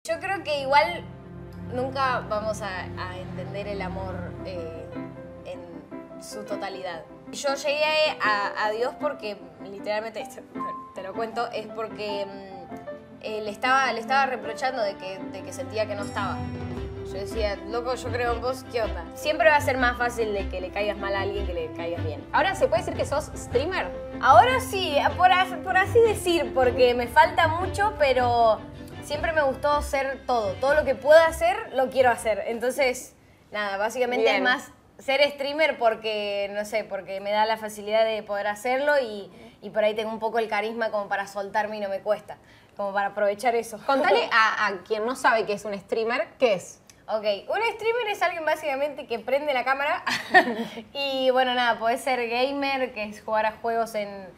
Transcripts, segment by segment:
Yo creo que igual nunca vamos a entender el amor en su totalidad. Yo llegué a Dios porque, literalmente, te lo cuento, es porque le estaba reprochando de que sentía que no estaba. Yo decía, loco, yo creo en vos, ¿qué onda? Siempre va a ser más fácil de que le caigas mal a alguien que le caigas bien. Ahora, ¿se puede decir que sos streamer? Ahora sí, por así decir, porque me falta mucho, pero siempre me gustó ser todo. Todo lo que pueda hacer, lo quiero hacer. Entonces, nada, básicamente Bien. es más ser streamer porque, no sé, porque me da la facilidad de poder hacerlo y por ahí tengo un poco el carisma como para soltarme y no me cuesta, como para aprovechar eso. Contale a quien no sabe qué es un streamer, ¿qué es? Ok, un streamer es alguien básicamente que prende la cámara y bueno, nada, podés ser gamer, que es jugar a juegos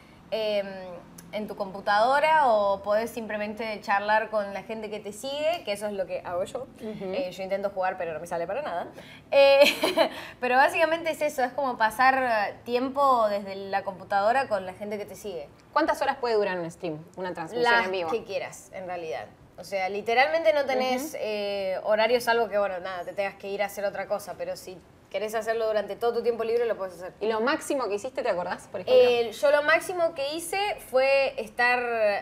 en tu computadora, o podés simplemente charlar con la gente que te sigue, que eso es lo que hago yo. Yo intento jugar, pero no me sale para nada. Pero básicamente es eso, es como pasar tiempo desde la computadora con la gente que te sigue. ¿Cuántas horas puede durar un stream, una transmisión Las en vivo? que quieras, en realidad. O sea, literalmente no tenés horario, salvo que, bueno, nada, te tengas que ir a hacer otra cosa, pero si querés hacerlo durante todo tu tiempo libre, lo puedes hacer. ¿Y lo máximo que hiciste, te acordás, por ejemplo? Yo lo máximo que hice fue estar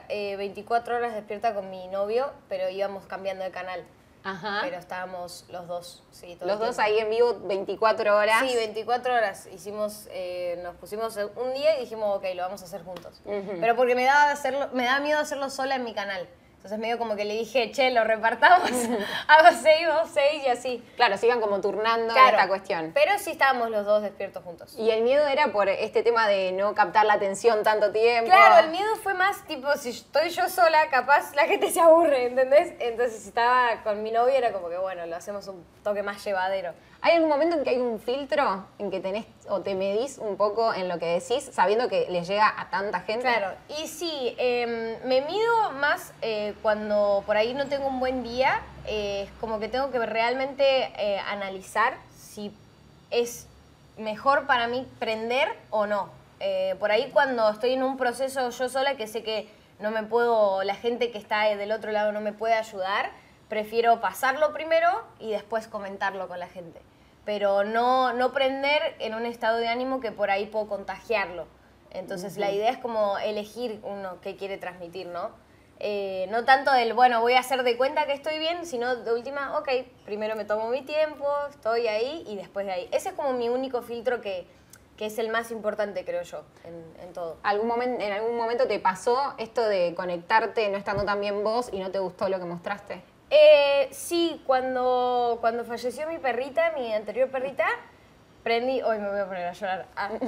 24 horas despierta con mi novio, pero íbamos cambiando de canal. Ajá. Pero estábamos los dos, sí, todo Los el dos tiempo. ahí en vivo 24 horas. Sí, 24 horas. Nos pusimos un día y dijimos, ok, lo vamos a hacer juntos. Pero porque me daba miedo hacerlo sola en mi canal. Entonces medio como que le dije, che, lo repartamos, hago 6, vos 6 y así. Claro, se iban como turnando Claro, esta cuestión. pero sí estábamos los dos despiertos juntos. Y el miedo era por este tema de no captar la atención tanto tiempo. Claro, el miedo fue más tipo, si estoy yo sola, capaz la gente se aburre, ¿entendés? Entonces si estaba con mi novio era como que, bueno, lo hacemos un toque más llevadero. ¿Hay algún momento en que hay un filtro en que tenés o te medís un poco en lo que decís, sabiendo que les llega a tanta gente? Claro, y sí, me mido más cuando por ahí no tengo un buen día, es como que tengo que realmente analizar si es mejor para mí prender o no. Por ahí cuando estoy en un proceso yo sola, que sé que no me puedo, la gente que está del otro lado no me puede ayudar, prefiero pasarlo primero y después comentarlo con la gente. Pero no prender en un estado de ánimo que por ahí puedo contagiarlo. Entonces la idea es como elegir uno que quiere transmitir, ¿no? No tanto del, bueno, voy a hacer de cuenta que estoy bien, sino de última, ok, primero me tomo mi tiempo, estoy ahí y después de ahí. Ese es como mi único filtro que es el más importante, creo yo, en todo. ¿En algún momento te pasó esto de conectarte no estando tan bien vos y no te gustó lo que mostraste? Sí, cuando falleció mi perrita, mi anterior perrita, prendí... Hoy me voy a poner a llorar.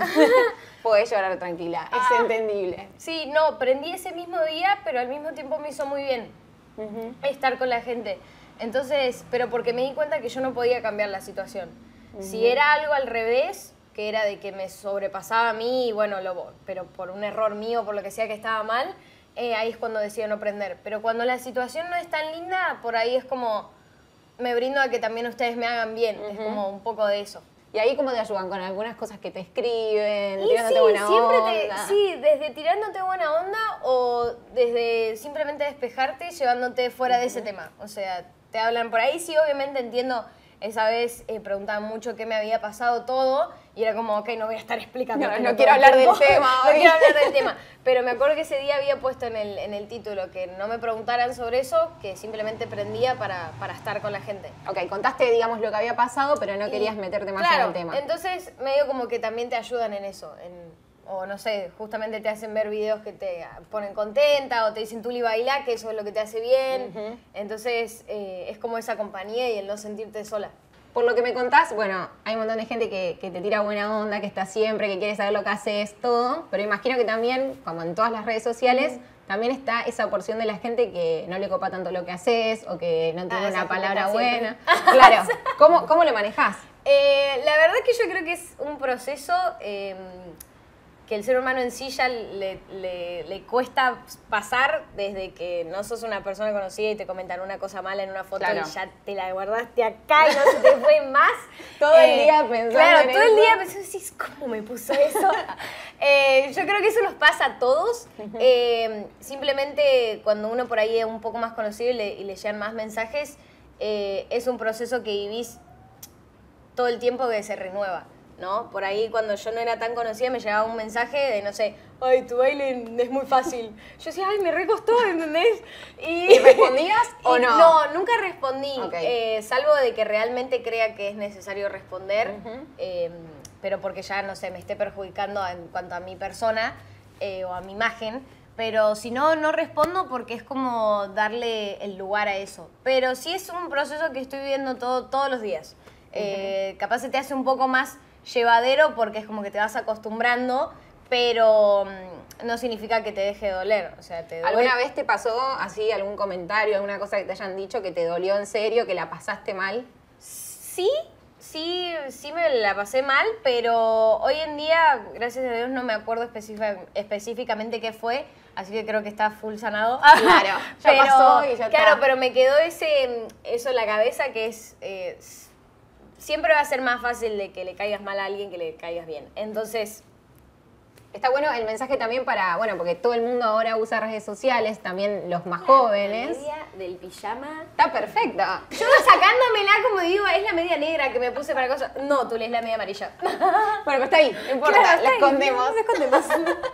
Podés llorar tranquila, es entendible. Sí, no, prendí ese mismo día, pero al mismo tiempo me hizo muy bien estar con la gente. Entonces, pero porque me di cuenta que yo no podía cambiar la situación. Si era algo al revés, que era de que me sobrepasaba a mí, y bueno, pero por un error mío, por lo que sea que estaba mal, ahí es cuando decido no prender. Pero cuando la situación no es tan linda, por ahí es como, me brindo a que también ustedes me hagan bien. Es como un poco de eso. ¿Y ahí cómo te ayudan? ¿Con algunas cosas que te escriben? Y ¿Tirándote sí, buena siempre onda? sí, desde tirándote buena onda o desde simplemente despejarte y llevándote fuera de ese tema. O sea, te hablan por ahí, sí, obviamente entiendo. Esa vez preguntaban mucho qué me había pasado todo y era como, ok, no voy a estar explicando. No quiero hablar del tema No hoy. quiero hablar del tema. Pero me acuerdo que ese día había puesto en el título que no me preguntaran sobre eso, que simplemente prendía para estar con la gente. Ok, contaste, digamos, lo que había pasado, pero no querías meterte más en el tema. Entonces medio como que también te ayudan en eso, o no sé, justamente te hacen ver videos que te ponen contenta o te dicen Tuli baila, que eso es lo que te hace bien. Entonces es como esa compañía y el no sentirte sola. Por lo que me contás, bueno, hay un montón de gente que te tira buena onda, que está siempre, que quiere saber lo que haces, todo. Pero imagino que también, como en todas las redes sociales, también está esa porción de la gente que no le copa tanto lo que haces o que no tiene una palabra buena. Claro, ¿cómo lo manejás? La verdad que yo creo que es un proceso que el ser humano en sí ya le cuesta pasar desde que no sos una persona conocida y te comentan una cosa mala en una foto y ya te la guardaste acá y no se te fue más. Todo el día pensando claro, en todo eso. el día pensando, decís, ¿cómo me puso eso? Yo creo que eso nos pasa a todos. Simplemente cuando uno por ahí es un poco más conocido y le llegan más mensajes, es un proceso que vivís todo el tiempo que se renueva, ¿no? Por ahí cuando yo no era tan conocida me llegaba un mensaje de, no sé, ay, tu baile es muy fácil. Yo decía, ay, me recostó, ¿entendés? ¿Y respondías o no? No, nunca respondí, Okay. salvo de que realmente crea que es necesario responder, pero porque ya, no sé, me esté perjudicando en cuanto a mi persona o a mi imagen. Pero si no, no respondo porque es como darle el lugar a eso. Pero sí es un proceso que estoy viviendo todos los días. Capaz se te hace un poco más llevadero porque es como que te vas acostumbrando, pero no significa que te deje de doler. O sea, te duele. ¿Alguna vez te pasó así algún comentario, alguna cosa que te hayan dicho que te dolió en serio, que la pasaste mal? Sí me la pasé mal, pero hoy en día, gracias a Dios, no me acuerdo específicamente qué fue, así que creo que está full sanado. Claro, ya pasó y ya está. Claro, pero me quedó eso en la cabeza que es... siempre va a ser más fácil de que le caigas mal a alguien que le caigas bien. Entonces... Está bueno el mensaje también para, bueno, porque todo el mundo ahora usa redes sociales, también los más jóvenes. La media del pijama. Está perfecta. Yo sacándomela, como digo, es la media negra que me puse para cosas. No, tú lees la media amarilla. Bueno, pero está ahí, no importa, Claro, la está ahí, escondemos. la escondemos.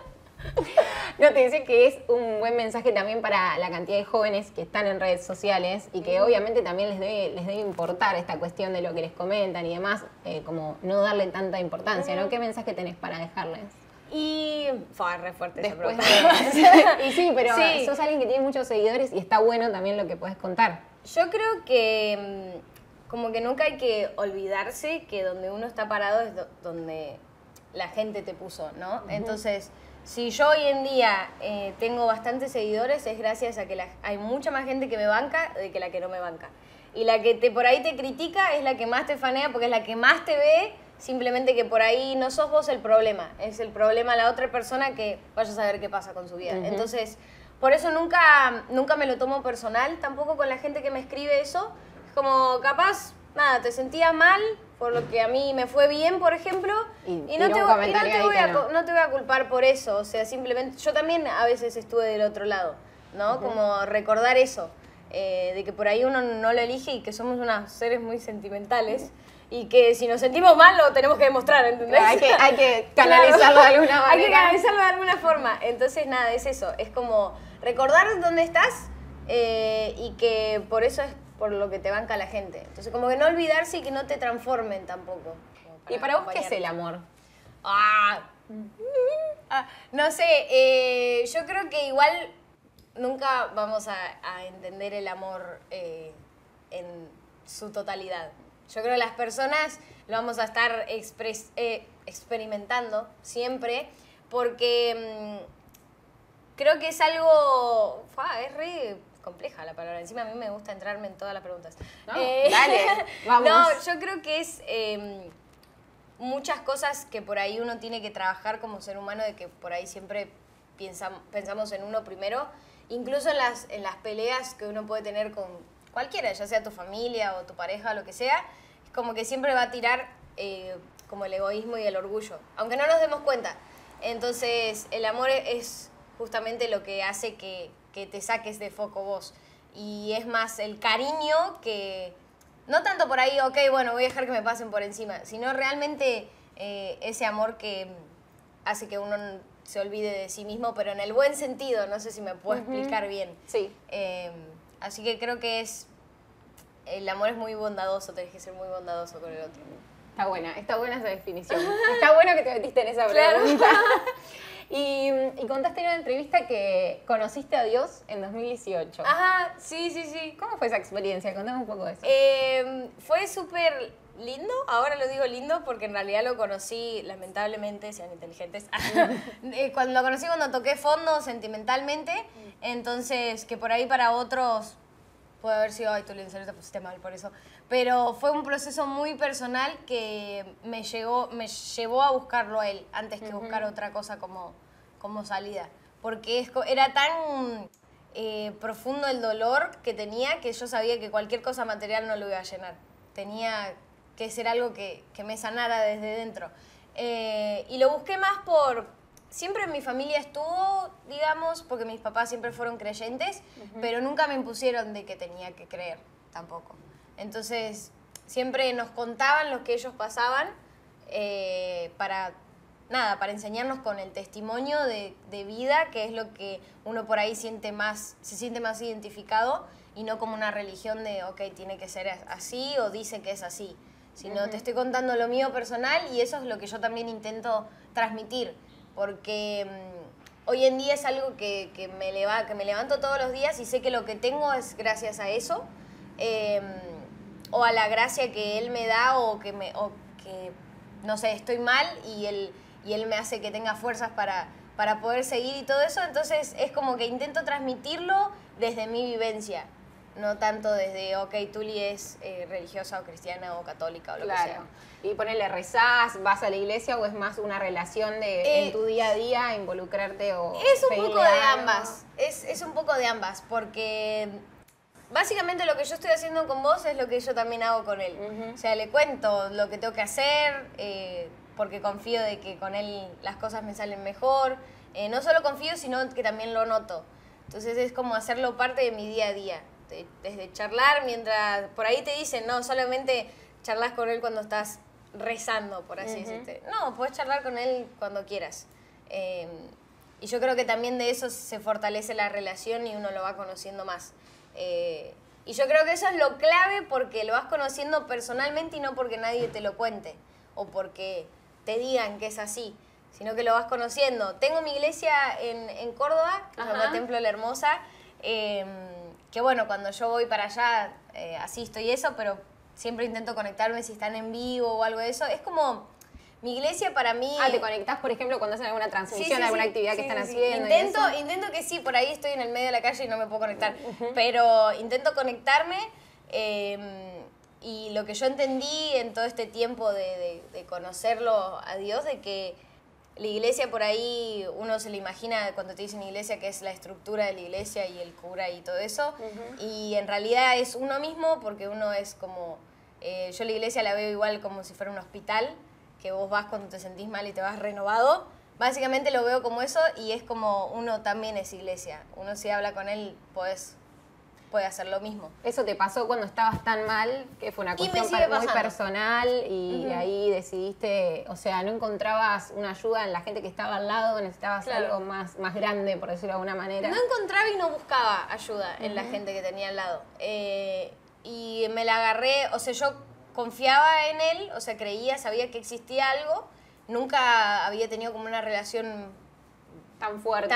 No, te dice que es un buen mensaje también para la cantidad de jóvenes que están en redes sociales y que obviamente también les debe importar esta cuestión de lo que les comentan y demás, como no darle tanta importancia, ¿no? ¿Qué mensaje tenés para dejarles? Y fue re fuerte esa Después pregunta. Y sí, pero Sí. sos alguien que tiene muchos seguidores y está bueno también lo que puedes contar. Yo creo que como que nunca hay que olvidarse que donde uno está parado es donde la gente te puso, ¿no? Entonces, si yo hoy en día tengo bastantes seguidores es gracias a que hay mucha más gente que me banca de que la que no me banca. Y la que por ahí te critica es la que más te fanea porque es la que más te ve. Simplemente que por ahí no sos vos el problema, es el problema la otra persona que vaya a saber qué pasa con su vida. Entonces, por eso nunca me lo tomo personal, tampoco con la gente que me escribe eso. Es como, capaz, nada, te sentías mal por lo que a mí me fue bien, por ejemplo, y no te voy a culpar por eso. O sea, simplemente, yo también a veces estuve del otro lado, ¿no? Como recordar eso, de que por ahí uno no lo elige y que somos unos seres muy sentimentales. Y que si nos sentimos mal lo tenemos que demostrar, ¿entendés? Hay que canalizarlo de alguna manera. Hay que canalizarlo de alguna forma. Entonces, nada, es eso. Es como recordar dónde estás y que por eso es por lo que te banca la gente. Entonces, como que no olvidarse y que no te transformen tampoco. ¿Y para vos qué es el amor? No sé, yo creo que igual nunca vamos a entender el amor en su totalidad. Yo creo que las personas lo vamos a estar experimentando siempre porque creo que es algo... es re compleja la palabra. Encima a mí me gusta entrarme en todas las preguntas. No, dale, vamos. No, yo creo que es muchas cosas que por ahí uno tiene que trabajar como ser humano, de que por ahí siempre pensamos en uno primero, incluso en las peleas que uno puede tener con cualquiera, ya sea tu familia o tu pareja o lo que sea, es como que siempre va a tirar como el egoísmo y el orgullo, aunque no nos demos cuenta. Entonces, el amor es justamente lo que hace que te saques de foco vos. Y es más el cariño que... No tanto por ahí, ok, bueno, voy a dejar que me pasen por encima, sino realmente ese amor que hace que uno se olvide de sí mismo, pero en el buen sentido, no sé si me puedo explicar bien. Sí. Así que creo que el amor es muy bondadoso, tenés que ser muy bondadoso con el otro. Está buena esa definición. Está bueno que te metiste en esa pregunta. Y contaste en una entrevista que conociste a Dios en 2018. Ajá, sí. ¿Cómo fue esa experiencia? Contame un poco de eso. Fue súper lindo, ahora lo digo lindo porque en realidad lo conocí, lamentablemente, sean inteligentes, lo conocí cuando toqué fondo sentimentalmente, entonces que por ahí para otros puede haber sido, ay, tú en serio te pusiste mal por eso. Pero fue un proceso muy personal que me llevó a buscarlo a él antes que buscar otra cosa como salida. Porque era tan profundo el dolor que tenía que yo sabía que cualquier cosa material no lo iba a llenar. Tenía que ser algo que me sanara desde dentro. Y lo busqué más siempre en mi familia estuvo, digamos, porque mis papás siempre fueron creyentes, pero nunca me impusieron de que tenía que creer tampoco. Entonces, siempre nos contaban lo que ellos pasaban para enseñarnos con el testimonio de vida, que es lo que uno por ahí se siente más identificado, y no como una religión de, ok, tiene que ser así o dice que es así. Sino te estoy contando lo mío personal y eso es lo que yo también intento transmitir. Porque hoy en día es algo que me levanto todos los días y sé que lo que tengo es gracias a eso, o a la gracia que él me da, o que no sé, estoy mal y él me hace que tenga fuerzas para poder seguir y todo eso. Entonces es como que intento transmitirlo desde mi vivencia, no tanto desde, ok, Tuli es religiosa o cristiana o católica o lo que sea. Y ponele, ¿rezás, vas a la iglesia o es más una relación en tu día a día involucrarte o es un poco de algo? ambas, es un poco de ambas, porque básicamente lo que yo estoy haciendo con vos es lo que yo también hago con él. O sea, le cuento lo que tengo que hacer, porque confío de que con él las cosas me salen mejor. No solo confío, sino que también lo noto. Entonces es como hacerlo parte de mi día a día. Desde charlar, mientras por ahí te dicen, no, solamente charlas con él cuando estás rezando, por así decirte. No, puedes charlar con él cuando quieras. Y yo creo que también de eso se fortalece la relación y uno lo va conociendo más. Y yo creo que eso es lo clave, porque lo vas conociendo personalmente y no porque nadie te lo cuente o porque te digan que es así, sino que lo vas conociendo. Tengo mi iglesia en Córdoba, que se llama Templo La Hermosa, que bueno, cuando yo voy para allá asisto y eso, pero siempre intento conectarme si están en vivo o algo de eso. Es como, mi iglesia para mí... ¿te conectás, por ejemplo, cuando hacen alguna transmisión, alguna actividad que están haciendo? Intento que sí, por ahí estoy en el medio de la calle y no me puedo conectar, pero intento conectarme, y lo que yo entendí en todo este tiempo de conocerlo a Dios, de que la iglesia por ahí, uno se le imagina cuando te dicen iglesia que es la estructura de la iglesia y el cura y todo eso, y en realidad es uno mismo, porque uno es como, yo la iglesia la veo igual como si fuera un hospital, que vos vas cuando te sentís mal y te vas renovado. Básicamente lo veo como eso, y es como uno también es iglesia. Uno, si habla con él, puede hacer lo mismo. ¿Eso te pasó cuando estabas tan mal, que fue una cuestión muy personal y ahí decidiste, o sea, no encontrabas una ayuda en la gente que estaba al lado, necesitabas algo más grande, por decirlo de alguna manera? No encontraba y no buscaba ayuda en la gente que tenía al lado. Y me la agarré, o sea, yo confiaba en él, o sea, creía, sabía que existía algo. Nunca había tenido como una relación tan fuerte.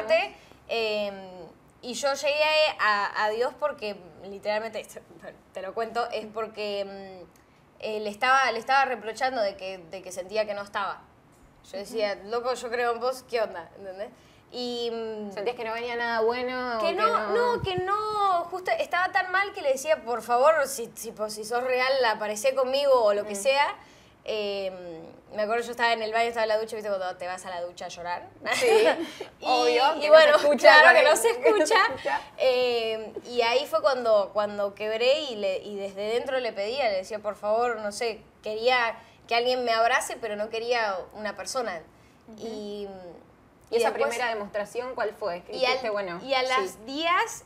Y yo llegué a Dios porque, literalmente, te lo cuento, es porque le estaba reprochando de que sentía que no estaba. Yo decía, loco, yo creo en vos, ¿qué onda? ¿Entendés? Y ¿sentías que no venía nada bueno? Que no, justo estaba tan mal que le decía, por favor, si sos real, aparecé conmigo o lo que sea. Me acuerdo, yo estaba en el baño, estaba en la ducha, ¿viste? Cuando te vas a la ducha a llorar. Sí, obvio. Y bueno, claro que no se escucha. Y ahí fue cuando quebré y desde dentro le pedía, le decía, por favor, no sé, quería que alguien me abrace, pero no quería una persona. ¿Y esa después, primera demostración cuál fue? Y a las días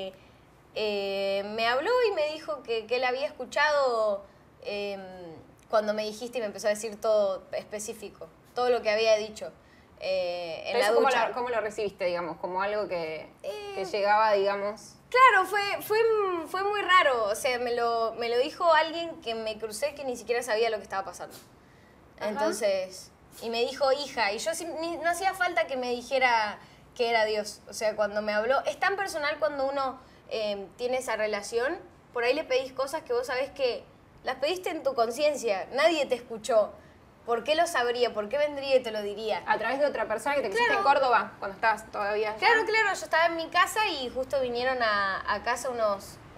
me habló y me dijo que él había escuchado cuando me dijiste, y me empezó a decir todo específico, todo lo que había dicho en la ducha. ¿Cómo lo recibiste, digamos? ¿Como algo que llegaba, digamos? Claro, fue muy raro. O sea, me lo dijo alguien que me crucé que ni siquiera sabía lo que estaba pasando. Entonces, y me dijo hija, y yo no hacía falta que me dijera que era Dios. O sea, cuando me habló, es tan personal cuando uno tiene esa relación, por ahí le pedís cosas que vos sabés que las pediste en tu conciencia, nadie te escuchó. ¿Por qué lo sabría? ¿Por qué vendría y te lo diría? A través de otra persona que te quisiste en Córdoba, cuando estabas todavía allá. Claro, yo estaba en mi casa y justo vinieron a casa unos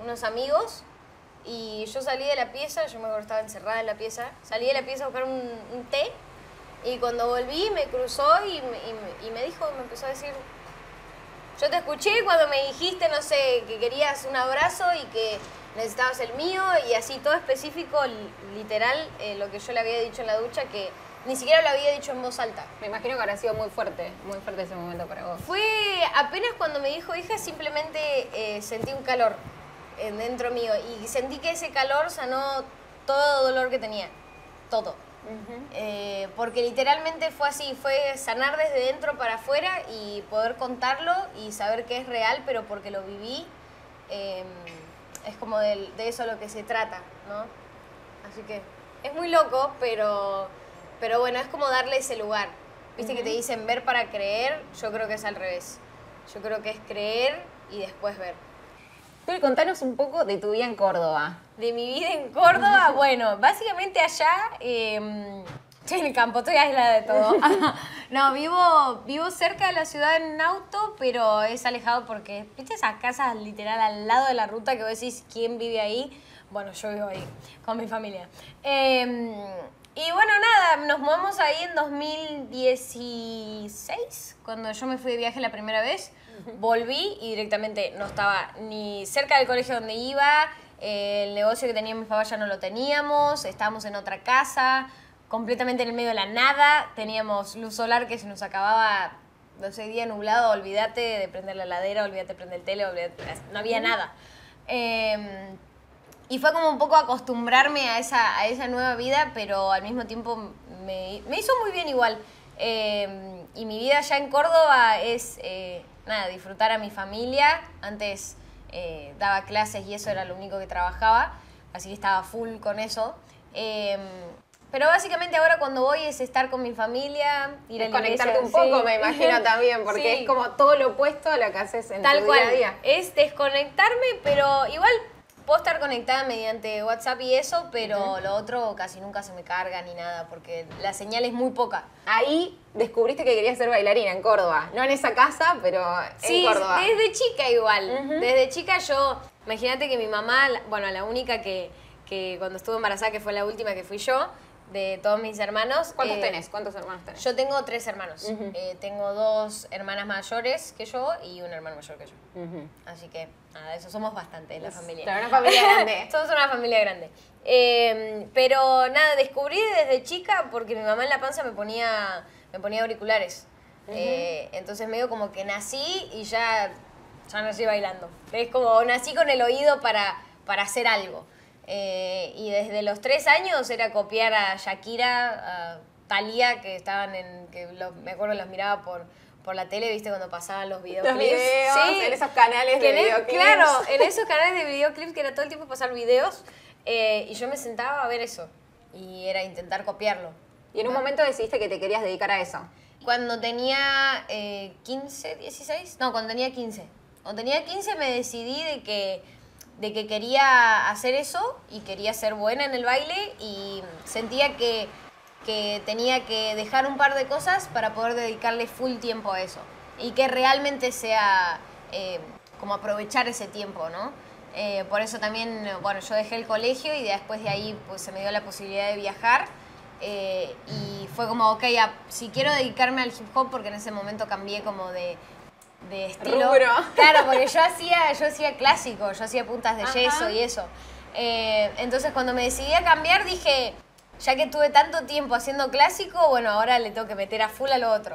unos amigos y yo salí de la pieza, yo me acuerdo que estaba encerrada en la pieza, salí de la pieza a buscar un té y cuando volví me cruzó y me dijo, me empezó a decir, yo te escuché cuando me dijiste, no sé, que querías un abrazo y que necesitabas el mío y así todo específico, literal, lo que yo le había dicho en la ducha, que ni siquiera lo había dicho en voz alta. Me imagino que habrá sido muy fuerte ese momento para vos. Fue apenas cuando me dijo hija, simplemente sentí un calor dentro mío y sentí que ese calor sanó todo dolor que tenía, todo. Porque literalmente fue así, fue sanar desde dentro para afuera y poder contarlo y saber que es real, pero porque lo viví, es como de eso lo que se trata, ¿no? Así que es muy loco, pero bueno, es como darle ese lugar. Viste que te dicen ver para creer, yo creo que es al revés. Yo creo que es creer y después ver. Tú contanos un poco de tu vida en Córdoba. De mi vida en Córdoba, bueno, básicamente allá, estoy en el campo, estoy aislada de todo. No, vivo cerca de la ciudad en auto, pero es alejado porque, viste esas casas literal al lado de la ruta que vos decís, ¿quién vive ahí? Bueno, yo vivo ahí, con mi familia. Y bueno, nada, nos mudamos ahí en 2016, cuando yo me fui de viaje la primera vez. Volví y directamente no estaba ni cerca del colegio donde iba, el negocio que tenía mi papá ya no lo teníamos, estábamos en otra casa, completamente en el medio de la nada, teníamos luz solar que se nos acababa, no sé, día nublado, olvídate de prender la heladera, olvídate de prender el tele, no había nada. Y fue como un poco acostumbrarme a esa nueva vida, pero al mismo tiempo me hizo muy bien igual. Y mi vida allá en Córdoba es, nada, disfrutar a mi familia. Antes daba clases y eso era lo único que trabajaba, así que estaba full con eso. Pero básicamente ahora cuando voy es estar con mi familia, ir a la iglesia. Desconectarte un poco, me imagino también, porque Sí. es como todo lo opuesto a lo que haces en Tal tu cual, día a día. es desconectarme, pero igual puedo estar conectada mediante WhatsApp y eso, pero lo otro casi nunca se me carga ni nada, porque la señal es muy poca. Ahí descubriste que querías ser bailarina en Córdoba. No en esa casa, pero Sí, en Córdoba. desde chica igual. Desde chica yo, imagínate que mi mamá, bueno, la única que cuando estuve embarazada, que fue la última que fui yo, de todos mis hermanos. ¿Cuántos tenés? ¿Cuántos hermanos tenés? Yo tengo 3 hermanos. Tengo 2 hermanas mayores que yo y un hermano mayor que yo. Así que, nada, eso somos bastante en la familia. Claro, una familia grande. Somos una familia grande. Pero nada, descubrí desde chica porque mi mamá en la panza me ponía auriculares. Entonces medio como que nací y ya nací bailando. Es como nací con el oído para hacer algo. Y desde los 3 años era copiar a Shakira, a Thalía, que estaban me acuerdo los miraba por la tele, viste, cuando pasaban los videoclips. Los videos, sí, en esos canales de videoclips. Claro, en esos canales de videoclips que era todo el tiempo pasar videos, y yo me sentaba a ver eso, y era intentar copiarlo. Y en un momento decidiste que te querías dedicar a eso. Cuando tenía 15, 16, no, cuando tenía 15. Cuando tenía 15 me decidí de que quería hacer eso y quería ser buena en el baile y sentía que tenía que dejar un par de cosas para poder dedicarle full tiempo a eso y que realmente sea como aprovechar ese tiempo, ¿no? Por eso también, bueno, yo dejé el colegio y después de ahí pues se me dio la posibilidad de viajar y fue como, ok, si quiero dedicarme al hip hop, porque en ese momento cambié como de estilo. Rubro. Claro, porque yo hacía clásico, yo hacía puntas de yeso y eso. Entonces cuando me decidí a cambiar dije, ya que tuve tanto tiempo haciendo clásico, bueno, ahora le tengo que meter a full a lo otro.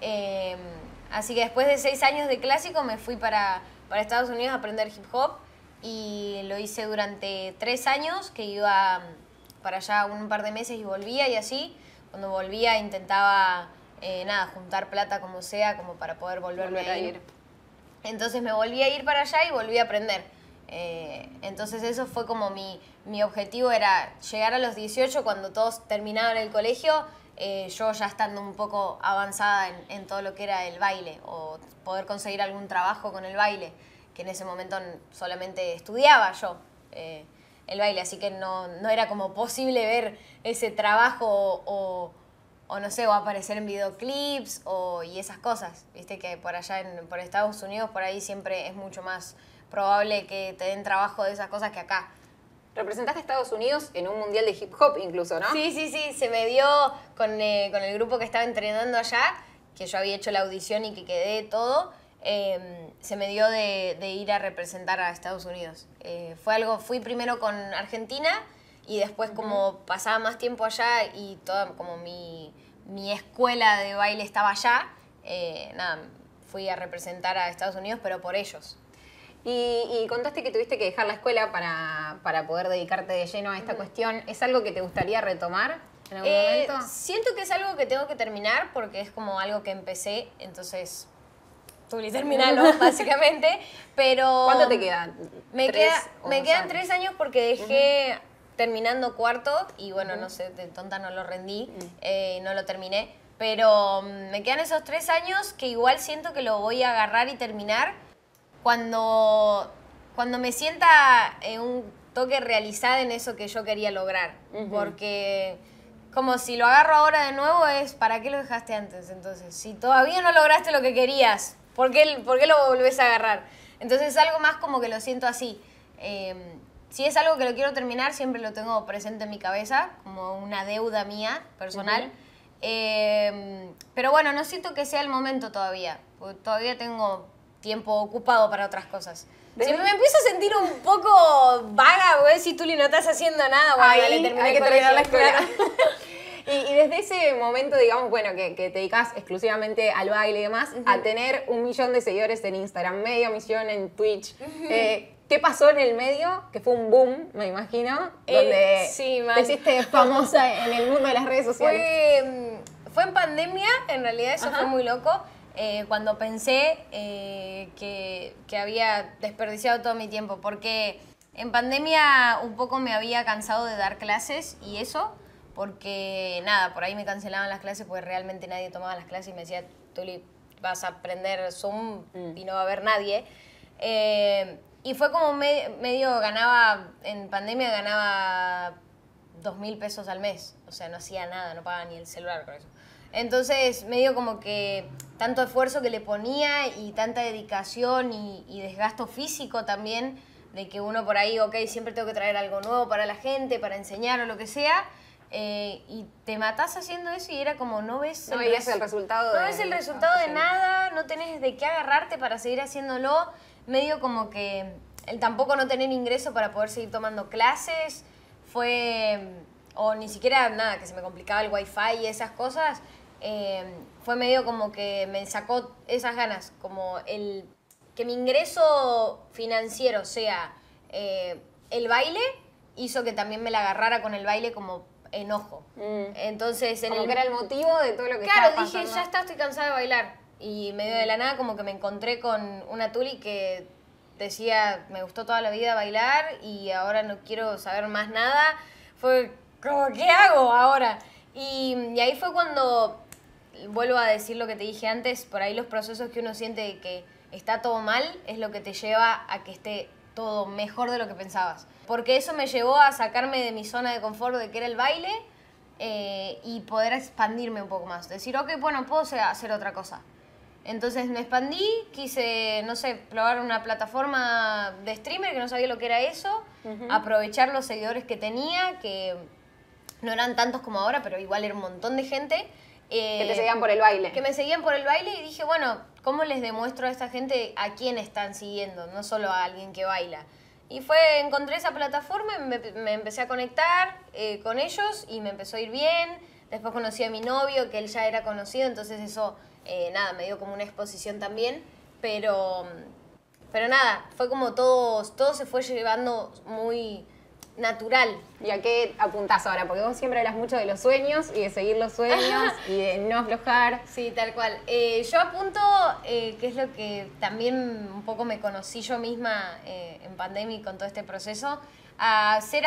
Así que después de 6 años de clásico me fui para Estados Unidos a aprender hip hop y lo hice durante 3 años, que iba para allá un par de meses y volvía y así. Cuando volvía intentaba juntar plata como sea, como para poder volverme a ir. Entonces me volví a ir para allá y volví a aprender. Entonces eso fue como mi objetivo, era llegar a los 18 cuando todos terminaban el colegio, yo ya estando un poco avanzada en todo lo que era el baile o poder conseguir algún trabajo con el baile, que en ese momento solamente estudiaba yo el baile, así que no era como posible ver ese trabajo o no sé, o aparecer en videoclips y esas cosas, viste que por allá por Estados Unidos por ahí siempre es mucho más probable que te den trabajo de esas cosas que acá. Representaste a Estados Unidos en un mundial de hip hop incluso, ¿no? Sí, sí, sí, se me dio con el grupo que estaba entrenando allá, que yo había hecho la audición y que quedé todo, se me dio de ir a representar a Estados Unidos. Fui primero con Argentina y después como pasaba más tiempo allá y toda como mi escuela de baile estaba allá, nada, fui a representar a Estados Unidos, pero por ellos. Y contaste que tuviste que dejar la escuela para poder dedicarte de lleno a esta cuestión. ¿Es algo que te gustaría retomar en algún momento? Siento que es algo que tengo que terminar porque es como algo que empecé, entonces tú y terminalo, básicamente. Pero ¿Cuánto te queda? Me quedan 3 años porque dejé terminando cuarto y bueno, no sé, de tonta no lo rendí, no lo terminé. Pero me quedan esos 3 años que igual siento que lo voy a agarrar y terminar cuando me sienta un toque realizada en eso que yo quería lograr. Porque como si lo agarro ahora de nuevo es, ¿para qué lo dejaste antes? Entonces, si todavía no lograste lo que querías, ¿por qué lo volvés a agarrar? Entonces es algo más como que lo siento así. Si es algo que lo quiero terminar, siempre lo tengo presente en mi cabeza, como una deuda mía personal. Pero bueno, no siento que sea el momento todavía, porque todavía tengo tiempo ocupado para otras cosas. Si me empiezo a sentir un poco vaga, güey, si Tuli no estás haciendo nada, bueno, hay que terminar la escuela. Y desde ese momento, digamos, bueno, que te dedicas exclusivamente al baile y demás, a tener 1 millón de seguidores en Instagram, medio millón en Twitch. ¿Qué pasó en el medio? Que fue un boom, me imagino, donde te hiciste famosa en el mundo de las redes sociales. Fue en pandemia, en realidad eso fue muy loco. Cuando pensé que había desperdiciado todo mi tiempo, porque en pandemia un poco me había cansado de dar clases y eso, porque nada, por ahí me cancelaban las clases porque realmente nadie tomaba las clases y me decía, Tuli, vas a aprender Zoom y no va a haber nadie. Y fue como medio en pandemia ganaba 2.000 pesos al mes, o sea, no hacía nada, no pagaba ni el celular con eso. Entonces, medio como que tanto esfuerzo que le ponía y tanta dedicación y desgasto físico también, de que uno por ahí, ok, siempre tengo que traer algo nuevo para la gente, para enseñar o lo que sea, y te matás haciendo eso y era como no ves el resultado de nada, no tenés de qué agarrarte para seguir haciéndolo, medio como que tampoco no tener ingreso para poder seguir tomando clases, o ni siquiera nada, que se me complicaba el wifi y esas cosas, fue medio como que me sacó esas ganas, como que mi ingreso financiero sea el baile, hizo que también me la agarrara con el baile como enojo. Entonces, como que era el motivo de todo lo que estaba pasando. Claro, dije, ya está, estoy cansada de bailar. Y medio de la nada como que me encontré con una Tuli que decía, me gustó toda la vida bailar y ahora no quiero saber más nada. Fue como, ¿qué hago ahora? Y ahí fue cuando, vuelvo a decir lo que te dije antes, por ahí los procesos que uno siente de que está todo mal es lo que te lleva a que esté todo mejor de lo que pensabas. Porque eso me llevó a sacarme de mi zona de confort de que era el baile y poder expandirme un poco más. Decir, ok, bueno, puedo hacer otra cosa. Entonces me expandí, quise, no sé, probar una plataforma de streamer que no sabía lo que era eso, aprovechar los seguidores que tenía, que no eran tantos como ahora, pero igual era un montón de gente. Que te seguían por el baile. Que me seguían por el baile y dije, bueno, ¿cómo les demuestro a esta gente a quién están siguiendo? No solo a alguien que baila. Y encontré esa plataforma, me empecé a conectar con ellos y me empezó a ir bien. Después conocí a mi novio, que él ya era conocido, entonces eso, nada, me dio como una exposición también. Pero nada, fue como todo se fue llevando muy natural. ¿Y a qué apuntás ahora? Porque vos siempre hablas mucho de los sueños y de seguir los sueños y de no aflojar. Sí, tal cual. Yo apunto, que es lo que también un poco me conocí yo misma en pandemia y con todo este proceso, a ser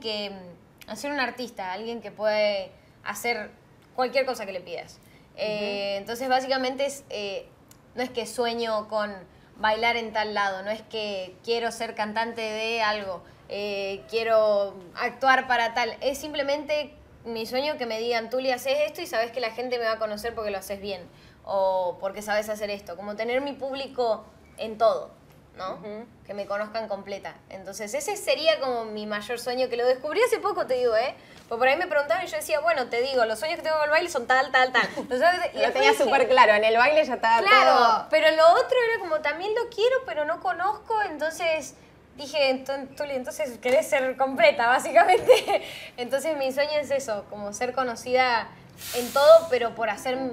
a ser un artista, alguien que puede hacer cualquier cosa que le pidas. Entonces, básicamente, no es que sueño con bailar en tal lado, no es que quiero ser cantante de algo, quiero actuar para tal. Es simplemente mi sueño que me digan, Tuli, haces esto y sabes que la gente me va a conocer porque lo haces bien o porque sabes hacer esto. Como tener mi público en todo. ¿no? Que me conozcan completa. Entonces ese sería como mi mayor sueño, que lo descubrí hace poco, te digo, Porque por ahí me preguntaban y yo decía, bueno, te digo, los sueños que tengo con el baile son tal. Y lo tenía súper claro, en el baile ya estaba claro, todo... pero lo otro era como, también lo quiero, pero no conozco, entonces... Dije, Tuli, entonces querés ser completa, básicamente. Entonces mi sueño es eso, como ser conocida en todo, pero por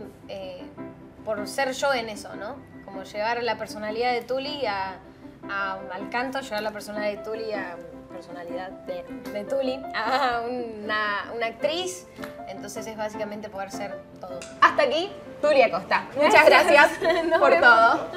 ser yo en eso, ¿no? Como llevar la personalidad de Tuli al canto, llevar la personalidad de Tuli a personalidad de Tuli a una actriz. Entonces es básicamente poder ser todo. Hasta aquí, Tuli Acosta. Muchas gracias por todo.